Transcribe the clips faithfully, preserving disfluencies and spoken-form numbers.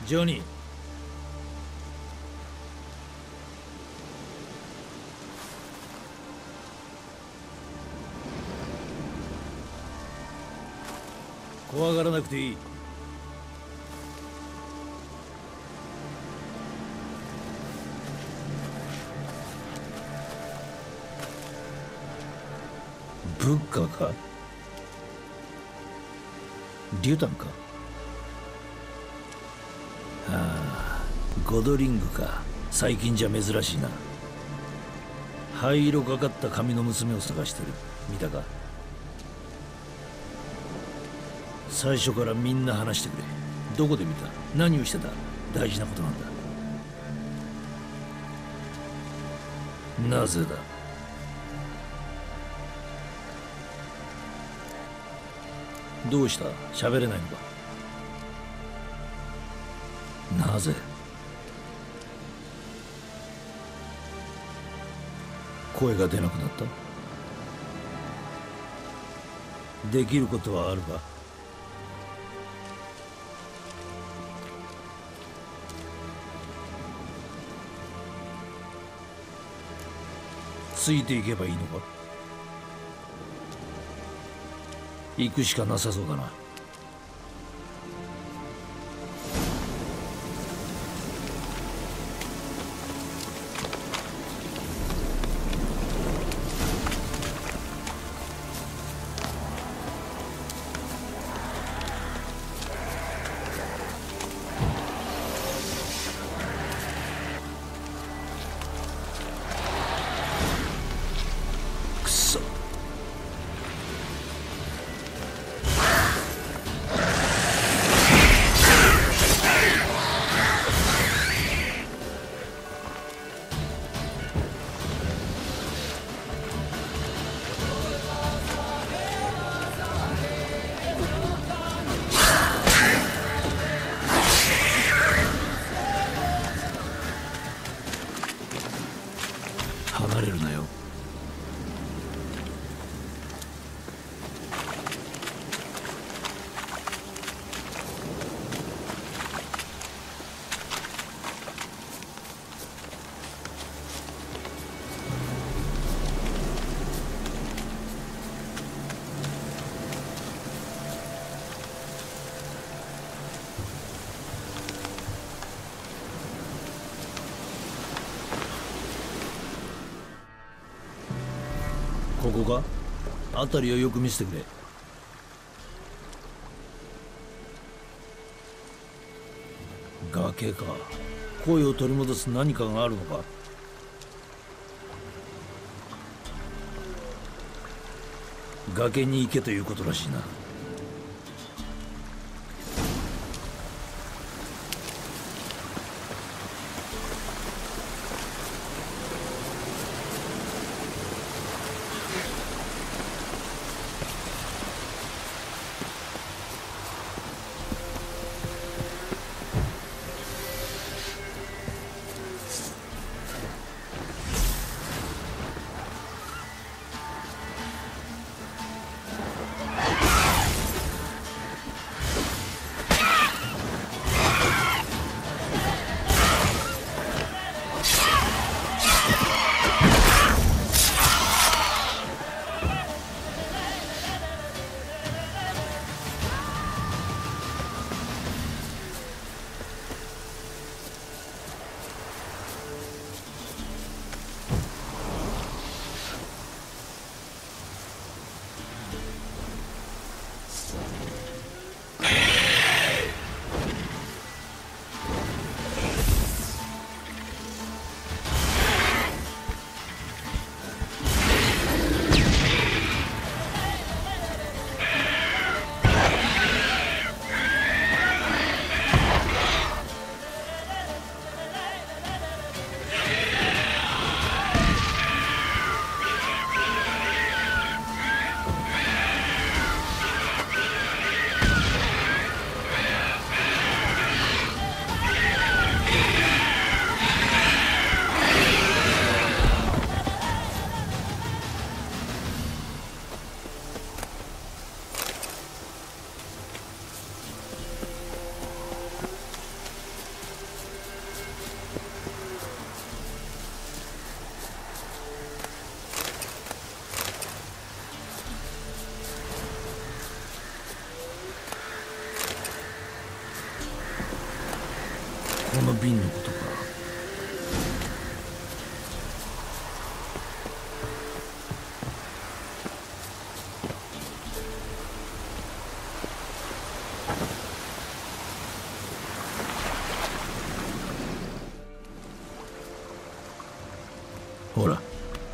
ジョニー。怖がらなくていい。ブッカーか？リュタンか？ああ、ゴドリングか。最近じゃ珍しいな。灰色がかった髪の娘を探してる。見たか？最初からみんな話してくれ。どこで見た？何をしてた？大事なことなんだ。なぜだ？どうした？喋れないのか？なぜ？声が出なくなった？できることはあるか？ついていけばいいのか？行くしかなさそうだな。くそ。離れるなよ。ここか？辺りをよく見せてくれ。崖か。声を取り戻す何かがあるのか？崖に行けということらしいな。 この瓶のことか。ほら。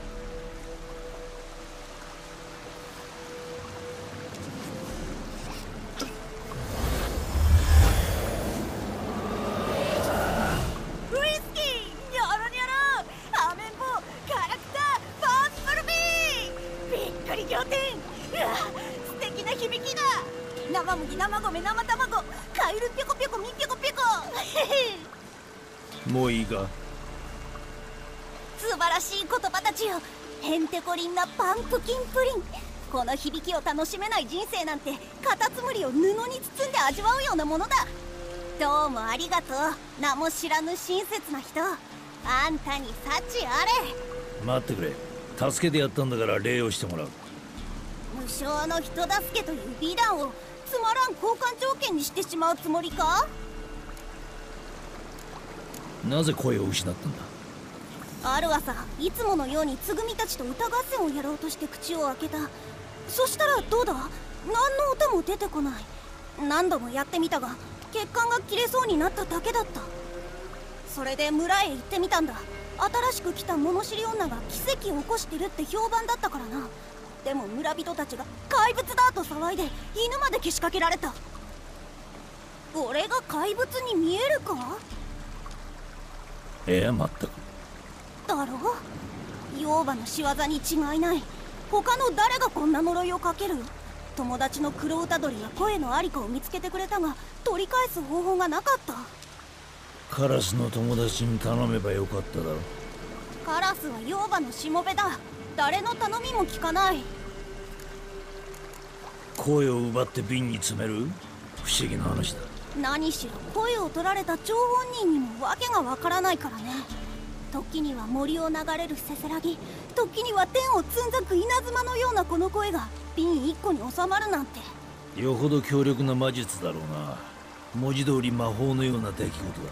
生麦、生米、生卵、カエルぴょこぴょこ、みぴょこぴょこ。 もういいか。 素晴らしい言葉たちよ。へんてこりんなパンプキンプリン。この響きを楽しめない人生なんてカタツムリを布に包んで味わうようなものだ。どうもありがとう、名も知らぬ親切な人。あんたに幸あれ。 待ってくれ。助けてやったんだから礼をしてもらう。 無償の人助けという美談をつまらん交換条件にしてしまうつもりか。 なぜ声を失ったんだ。 ある朝、いつものようにつぐみたちと歌合戦をやろうとして口を開けた。そしたらどうだ、何の歌も出てこない。何度もやってみたが血管が切れそうになっただけだった。それで村へ行ってみたんだ。新しく来た物知り女が奇跡を起こしてるって評判だったからな。でも村人たちが怪物だと騒いで犬までけしかけられた。俺が怪物に見えるか。 いや、まったくだろう。妖婆の仕業に違いない。他の誰がこんな呪いをかける。友達の黒歌鳥が声のありかを見つけてくれたが取り返す方法がなかった。 カラスの友達に頼めばよかっただろ。 カラスは妖婆のしもべだ。誰の頼みも聞かない。 声を奪って瓶に詰める。不思議な話だ。 何しろ声を取られた張本人にも訳がわからないからね。時には森を流れるせせらぎ、時には天をつんざく稲妻のようなこの声が瓶一個に収まるなんて。 よほど強力な魔術だろうな。文字通り魔法のような出来事だ。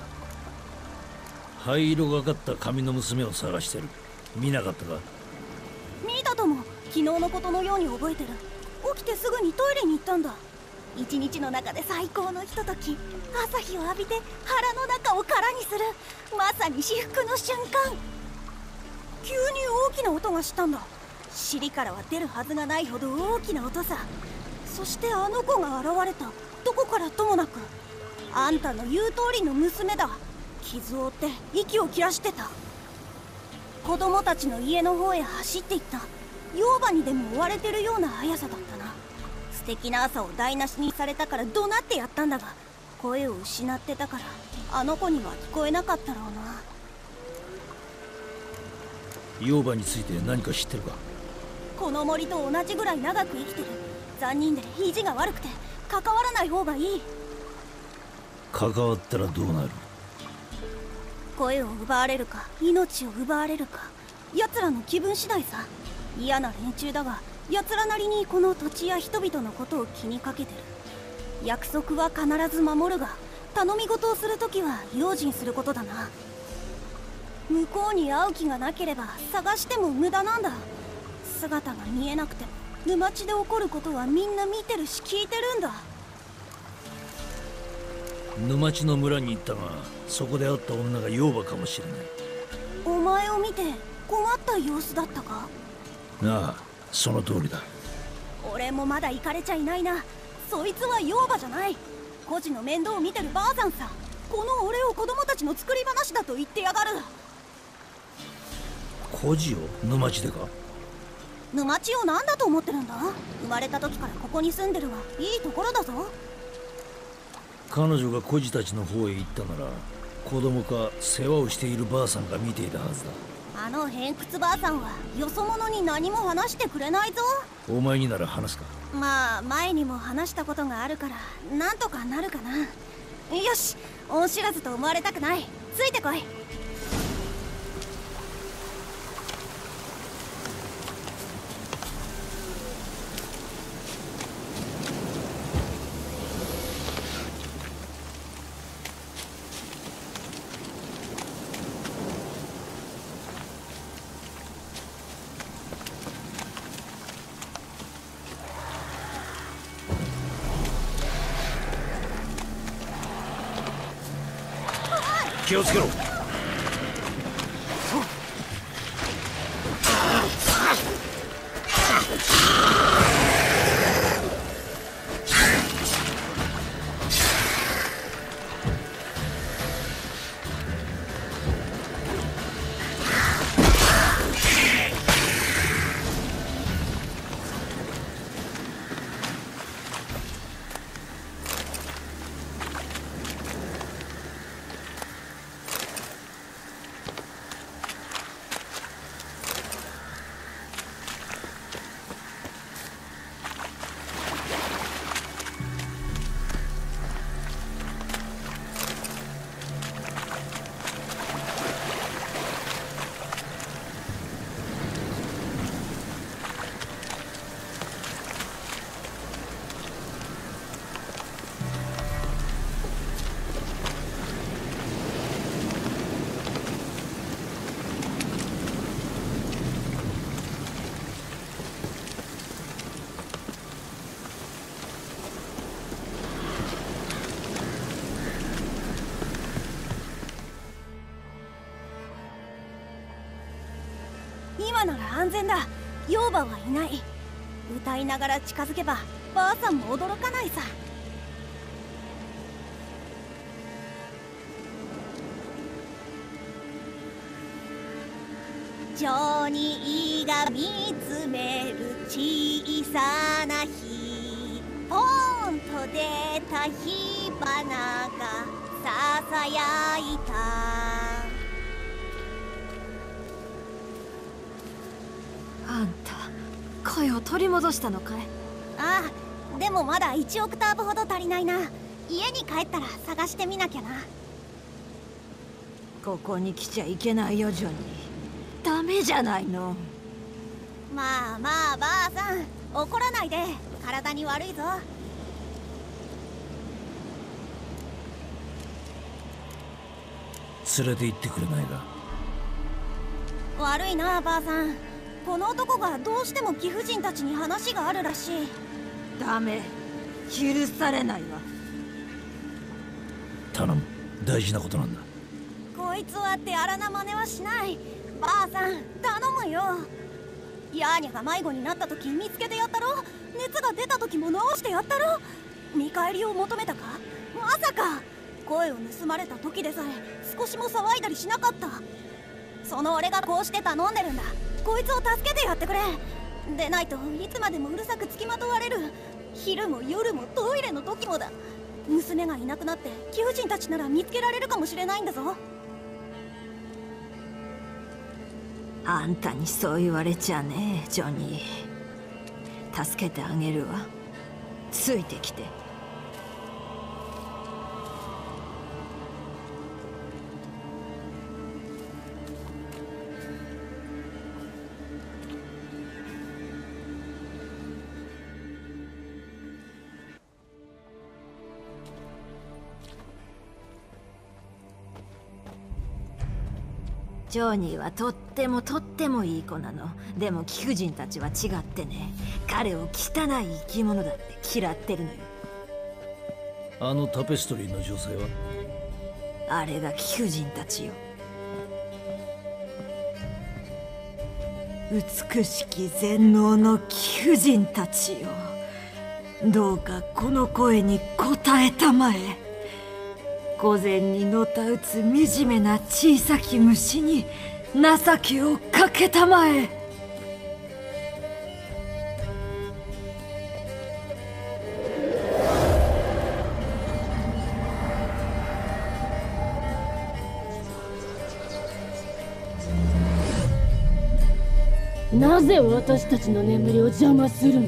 灰色がかった髪の娘を探してる。見なかったか。 見たとも。昨日のことのように覚えてる。起きてすぐにトイレに行ったんだ。一日の中で最高のひととき。朝日を浴びて腹の中を空にする。まさに至福の瞬間。急に大きな音がしたんだ。尻からは出るはずがないほど大きな音さ。そしてあの子が現れた。どこからともなく。あんたの言う通りの娘だ。傷を負って息を切らしてた。子供たちの家の方へ走っていった。妖婆にでも追われてるような速さだったな。素敵な朝を台無しにされたから怒鳴ってやったんだが、声を失ってたからあの子には聞こえなかったろうな。 妖婆について何か知ってるか。 この森と同じぐらい長く生きてる。残忍で意地が悪くて関わらない方がいい。 関わったらどうなる。 声を奪われるか命を奪われるか、奴らの気分次第さ。嫌な連中だが奴らなりにこの土地や人々のことを気にかけてる。約束は必ず守るが頼み事をするときは用心することだな。向こうに会う気がなければ探しても無駄なんだ。姿が見えなくても沼地で起こることはみんな見てるし聞いてるんだ。 沼地の村に行ったが、そこで会った女が妖婆かもしれない。 お前を見て困った様子だったか。 ああ、その通りだ。 俺もまだ行かれちゃいないな。そいつは妖婆じゃない。孤児の面倒を見てるばあさんさ。この俺を子供たちの作り話だと言ってやがる。 孤児を沼地でか。 沼地を何だと思ってるんだ。生まれた時からここに住んでるがいいところだぞ。 彼女が孤児たちの方へ行ったなら、子供か世話をしているばあさんが見ていたはずだ。 あの偏屈ばあさんはよそ者に何も話してくれないぞ。 お前になら話すか。 まあ前にも話したことがあるからなんとかなるかな。よし、恩知らずと思われたくない。ついてこい。 気をつけろ。 今なら安全だ。養母はいない。歌いながら近づけばばあさんも驚かないさ。ジョニーが見つめる小さな火、ポーンと出た火花がささやいた。 あんた声を取り戻したのかい？ ああ、でもまだいちオクターブほど足りないな。家に帰ったら探してみなきゃな。 ここに来ちゃいけないよジョニー。ダメじゃないの。 まあまあばあさん、怒らないで。体に悪いぞ。 連れて行ってくれないか。 悪いなばあさん。この男がどうしても貴婦人たちに話があるらしい。 ダメ、許されないわ。 頼む、大事なことなんだ。 こいつは手荒な真似はしない。ばあさん頼むよ。ヤーニャが迷子になった時見つけてやったろ。熱が出た時も治してやったろ。見返りを求めたか。まさか声を盗まれた時でさえ少しも騒いだりしなかった。その俺がこうして頼んでるんだ。こいつを助けてやってくれ。でないといつまでもうるさくつきまとわれる。昼も夜もトイレの時もだ。娘がいなくなって貴婦人たちなら見つけられるかもしれないんだぞ。 あんたにそう言われちゃねえジョニー。助けてあげるわ。ついてきて。ジョニーはとってもとってもいい子なの。でも貴婦人たちは違ってね。彼を汚い生き物だって嫌ってるのよ。 あのタペストリーの女性は？ あれが貴婦人たちよ。美しき全能の貴婦人たちよ。どうかこの声に応えたまえ。御前にのたうつ惨めな小さき虫に情けをかけたまえ。 なぜ私たちの眠りを邪魔するの？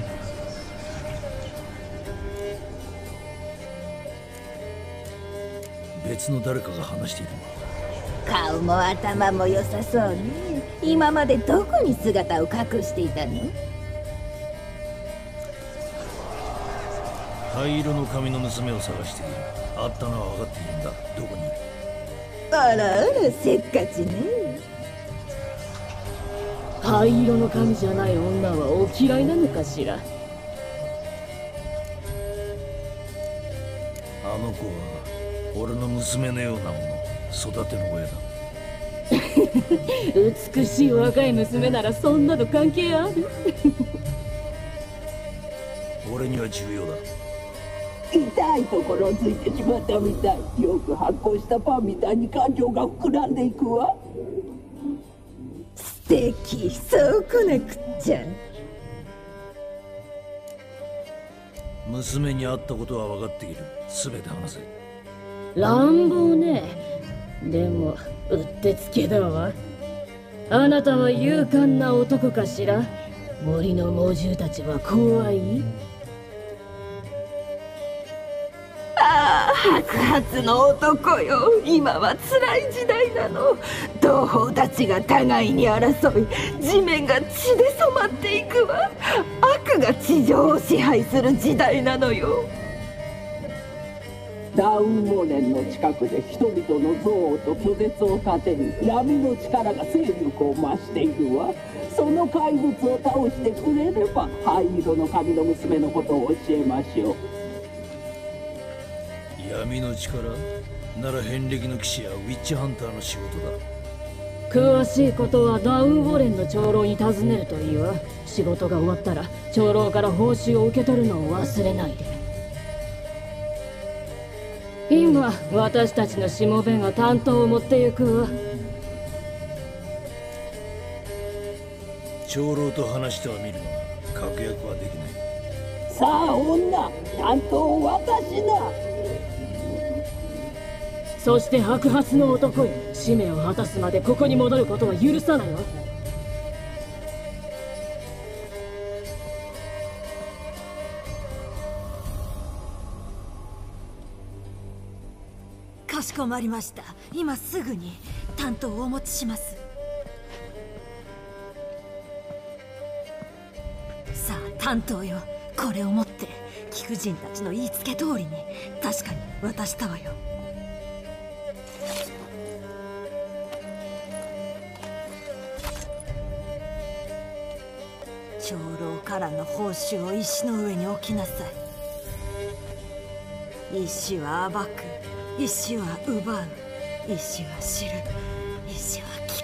別の誰かが話しているの。 顔も頭も良さそうね。今までどこに姿を隠していたの？ 灰色の髪の娘を探している。あったのは分かっているんだ。どこに？ あらあら、せっかちね。 灰色の髪じゃない女はお嫌いなのかしら？ あの子は俺の娘のようなもの。 育ての親だ。 美しい若い娘ならそんなの関係ある？ 俺には重要だ。 痛いところをついてしまったみたい。よく発酵したパンみたいに感情が膨らんでいくわ。 素敵、そうこなくっちゃ。 娘に会ったことは分かっている。全て話せ。 乱暴ね。でもうってつけだわ。あなたは勇敢な男かしら？森の猛獣たちは怖い？ ああ、白髪の男よ。今は辛い時代なの。同胞たちが互いに争い、地面が血で染まっていくわ。悪が地上を支配する時代なのよ。 ダウンモーレンの近くで人々の憎悪と拒絶を糧に闇の力が勢力を増しているわ。その怪物を倒してくれれば灰色の髪の娘のことを教えましょう。 闇の力なら遍歴の騎士やウィッチハンターの仕事だ。 詳しいことはダウンウォレンの長老に尋ねるといいわ。仕事が終わったら長老から報酬を受け取るのを忘れないで。今私たちのしもべが担当を持ってゆくわ。 長老と話してはみるが確約はできない。 さあ女、担当を渡しな。 そして白髪の男よ、使命を果たすまでここに戻ることは許さないわ。 かしこまりました。今すぐに担当をお持ちします。さあ担当よ、これを持って貴婦人たちの言いつけ通りに確かに渡したわよ。長老からの報酬を石の上に置きなさい。石は暴く、石は奪う、石は知る、石は聞